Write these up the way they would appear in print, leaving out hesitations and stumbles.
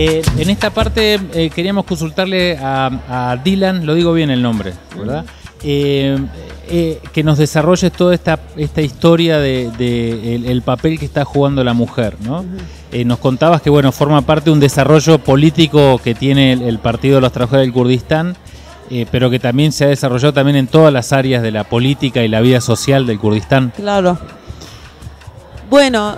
En esta parte queríamos consultarle a Dylan, lo digo bien el nombre, ¿verdad? Que nos desarrolle toda esta historia de el papel que está jugando la mujer, ¿no? Nos contabas que bueno, forma parte de un desarrollo político que tiene el Partido de los Trabajadores del Kurdistán, pero que también se ha desarrollado también en todas las áreas de la política y la vida social del Kurdistán. Claro. Bueno,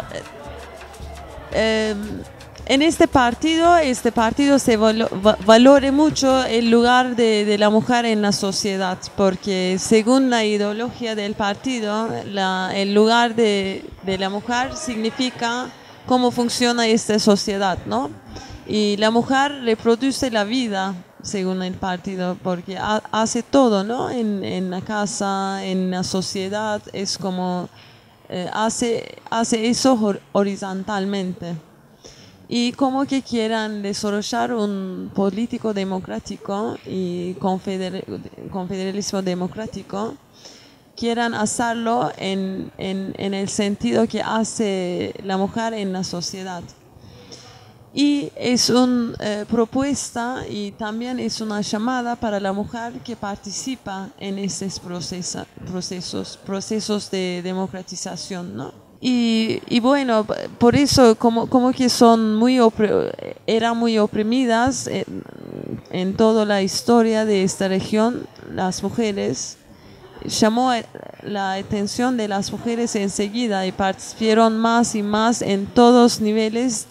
en este partido se valora mucho el lugar de la mujer en la sociedad, porque según la ideología del partido, el lugar de la mujer significa cómo funciona esta sociedad, ¿no? Y la mujer reproduce la vida, según el partido, porque hace todo, ¿no? En la casa, en la sociedad, es como hace eso horizontalmente. Y como que quieran desarrollar un político democrático y confederalismo democrático, quieran hacerlo en el sentido que hace la mujer en la sociedad. Y es una propuesta y también es una llamada para la mujer que participa en estos procesos de democratización, ¿no? Y bueno, por eso como que eran muy oprimidas en toda la historia de esta región, las mujeres. Llamó la atención de las mujeres enseguida y participaron más y más en todos niveles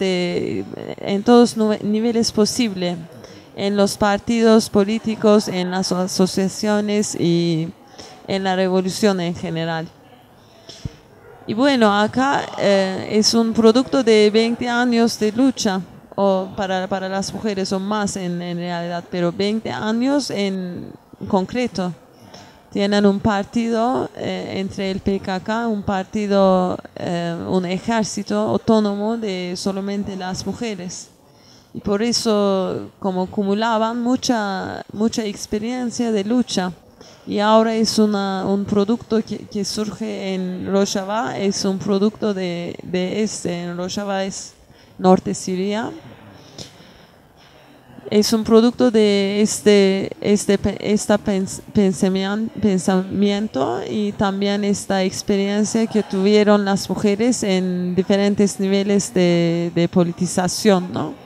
posibles, en los partidos políticos, en las asociaciones y en la revolución en general. Y bueno, acá es un producto de 20 años de lucha, o para las mujeres o más en realidad, pero 20 años en concreto. Tienen un partido entre el PKK, un ejército autónomo de solamente las mujeres. Y por eso, como acumulaban mucha experiencia de lucha. Y ahora es un producto que surge en Rojava, es un producto en Rojava es norte Siria. Es un producto de este pensamiento y también esta experiencia que tuvieron las mujeres en diferentes niveles de politización, ¿no?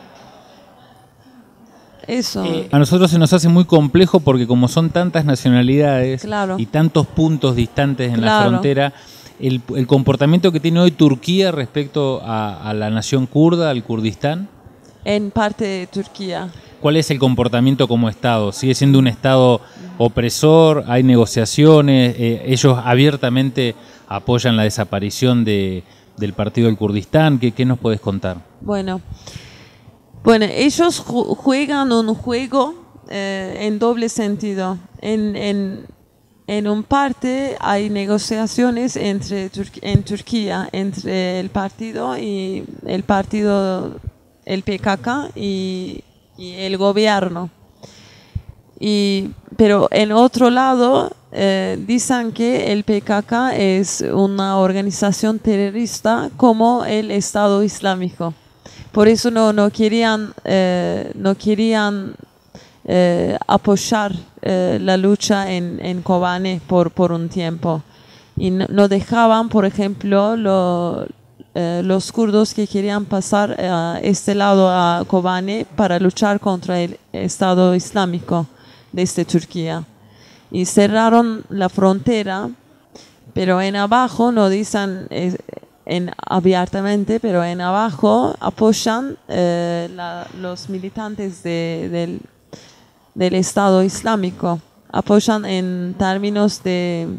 Eso. A nosotros se nos hace muy complejo porque como son tantas nacionalidades, claro, y tantos puntos distantes en claro, la frontera, el comportamiento que tiene hoy Turquía respecto a la nación kurda, al Kurdistán. En parte de Turquía. ¿Cuál es el comportamiento como Estado? ¿Sigue siendo un Estado opresor? ¿Hay negociaciones? ¿Ellos abiertamente apoyan la desaparición del Partido del Kurdistán? ¿Qué nos puedes contar? Bueno, ellos juegan un juego en doble sentido. En un parte hay negociaciones en Turquía entre el partido, el PKK y el gobierno. Pero en otro lado dicen que el PKK es una organización terrorista como el Estado Islámico. Por eso no querían apoyar la lucha en Kobane por un tiempo. Y no dejaban, por ejemplo, los kurdos que querían pasar a este lado a Kobane para luchar contra el Estado Islámico desde Turquía. Y cerraron la frontera, pero en abajo no dicen abiertamente, pero en abajo apoyan los militantes del Estado Islámico. Apoyan en términos de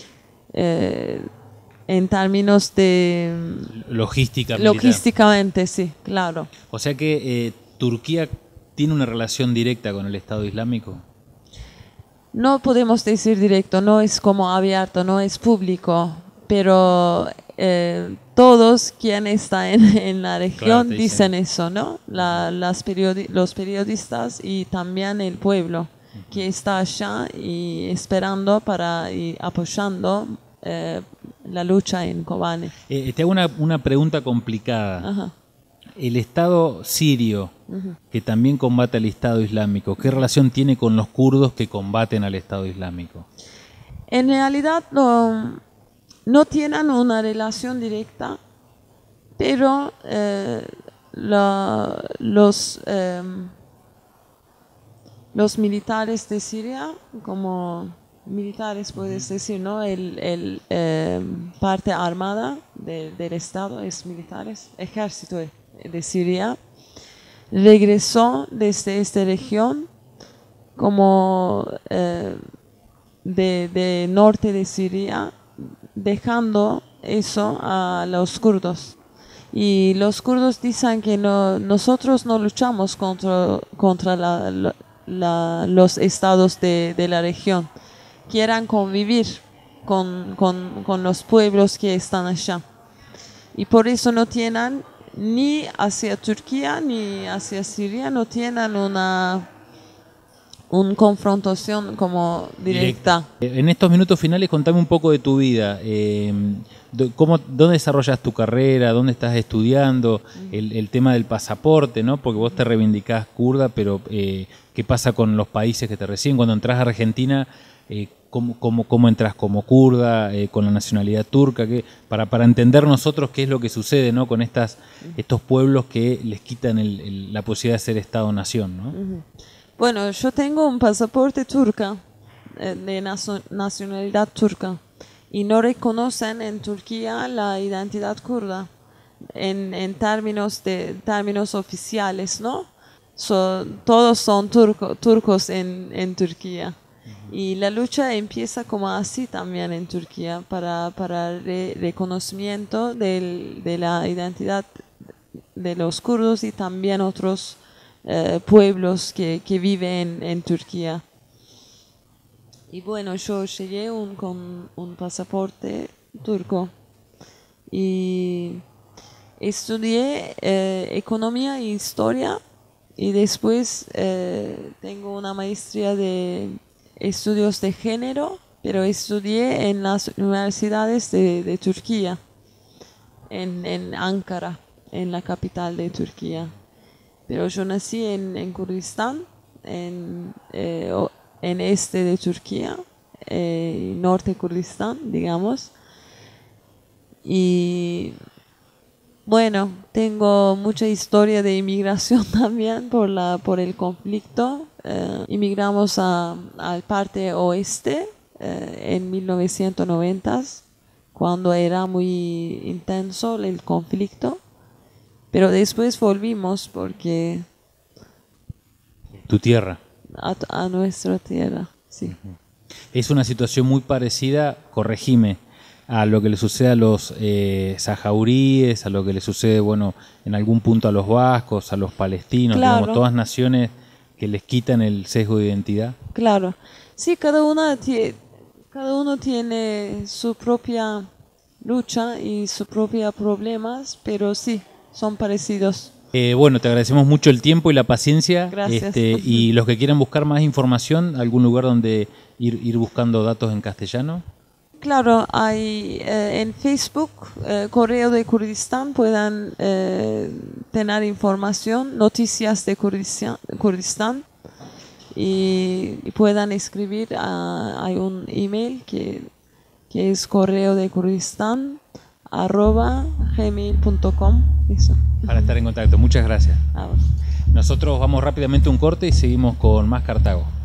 logísticamente, sí, claro. O sea que Turquía tiene una relación directa con el Estado Islámico. No podemos decir directo, no es como abierto, no es público, pero todos quienes están en la región, claro, dicen eso, ¿no? Los periodistas y también el pueblo que está allá y esperando y apoyando la lucha en Kobane. Te hago una pregunta complicada. Ajá. El Estado sirio que también combate al Estado Islámico. ¿Qué relación tiene con los kurdos que combaten al Estado Islámico? En realidad no tienen una relación directa, pero los militares de Siria, como militares puedes decir, ¿no? El parte armada del Estado es militares, ejército de Siria, regresó desde esta región como de norte de Siria, dejando eso a los kurdos. Y los kurdos dicen que nosotros no luchamos contra los estados de la región. Quieran convivir con los pueblos que están allá. Y por eso no tienen ni hacia Turquía ni hacia Siria, no tienen una confrontación como directa. En estos minutos finales, contame un poco de tu vida. ¿Dónde desarrollas tu carrera? ¿Dónde estás estudiando? El tema del pasaporte, ¿no? Porque vos te reivindicás kurda, pero ¿qué pasa con los países que te reciben? Cuando entras a Argentina, ¿cómo entras como kurda, con la nacionalidad turca? Para entender nosotros qué es lo que sucede, ¿no? Con estos pueblos que les quitan la posibilidad de ser Estado-nación, ¿no? Bueno, yo tengo un pasaporte turca, de nacionalidad turca, y no reconocen en Turquía la identidad kurda en términos oficiales, ¿no? Todos son turcos en Turquía. Y la lucha empieza como así también en Turquía para el reconocimiento de la identidad de los kurdos y también otros pueblos que viven en Turquía. Y bueno, yo llegué con un pasaporte turco y estudié economía e historia, y después tengo una maestría de estudios de género, pero estudié en las universidades de Turquía, en Ankara, en la capital de Turquía. Pero yo nací en Kurdistán, en este de Turquía, norte Kurdistán, digamos. Y bueno, tengo mucha historia de inmigración también por el conflicto. Inmigramos al parte oeste en 1990, cuando era muy intenso el conflicto. Pero después volvimos porque... ¿Tu tierra? A nuestra tierra, sí. Es una situación muy parecida, corregime, a lo que le sucede a los sahauríes, a lo que le sucede, bueno, en algún punto a los vascos, a los palestinos, claro. Digamos, todas naciones que les quitan el sesgo de identidad. Claro, sí, cada uno tiene su propia lucha y sus propios problemas, pero sí, son parecidos. Bueno, te agradecemos mucho el tiempo y la paciencia. Gracias. Y los que quieran buscar más información, ¿algún lugar donde ir buscando datos en castellano? Claro, hay en Facebook, Correo de Kurdistán, puedan tener información, noticias de Kurdistán, y puedan escribir, hay un email que es correodekurdistan@gmail.com. Eso. Para estar en contacto. Muchas gracias. Nosotros vamos rápidamente a un corte y seguimos con más Cartago.